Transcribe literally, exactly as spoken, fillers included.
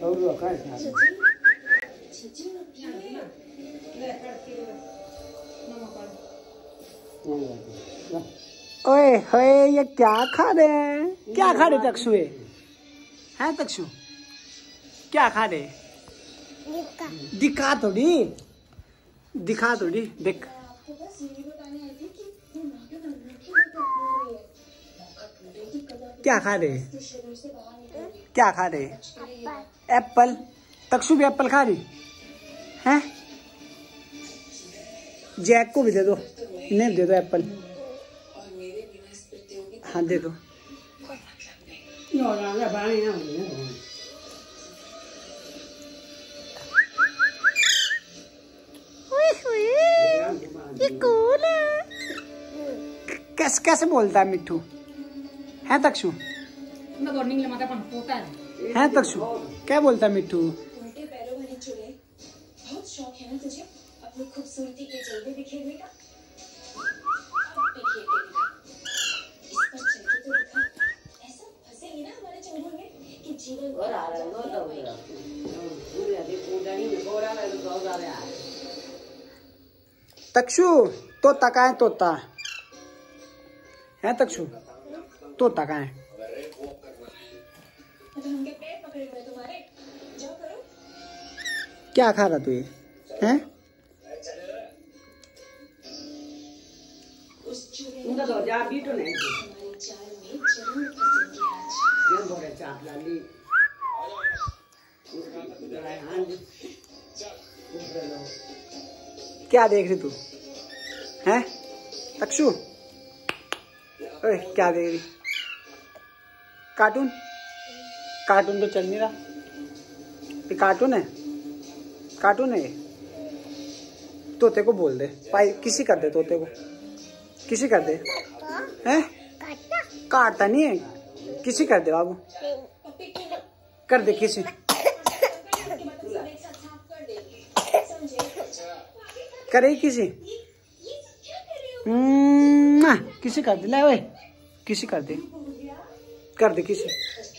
ओए होए ये क्या खा रहे हैं? क्या खा रहे तक्षु? ये हैं तक्षु? क्या खा रहे? दिखा थोड़ी, दिखा थोड़ी, देख। क्या खा रहे? क्या खा रहे? एप्पल। तक्षु भी एप्पल खा रही हैं? जैक को भी दे दो, इन्हें दे दो एप्पल। हाँ दे दो। ये कौन है? कैसे कैसे बोलता है मिट्ठू? है तक्षु? है तक्षु? क्या बोलता है मिट्ठू? बहुत शौक है ना तुझे अपनी खूबसूरती के जलवे बिखेरने का? तक्षु तोता कहाँ है? तोता है तक्षु? तोता कहाँ है? क्या खा रहा तू? ये हैं? क्या देख रही तू? हैं तक्षु? ओए क्या देख रही? कार्टून? कार्टून तो चल नहीं रहा। ये कार्टून है? कार्टून है ये? तोते को बोल दे, पाई किसी कर दे, तोते को किसी कर दे। हैं? काटता नहीं है, किसी कर दे बाबू, कर दे किसी। करे किसी, किसी कर दे। ले ओए किसी कर दे, कर दे किसी।